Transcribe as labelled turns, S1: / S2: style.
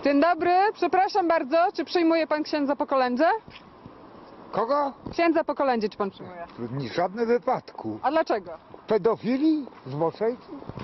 S1: Dzień dobry, przepraszam bardzo, czy przyjmuje pan księdza po kolędzie?
S2: Kogo?
S1: Księdza po kolędzie, czy pan przyjmuje?
S2: W żadnym wypadku.
S1: A dlaczego?
S2: Pedofili? Zboczeńcy?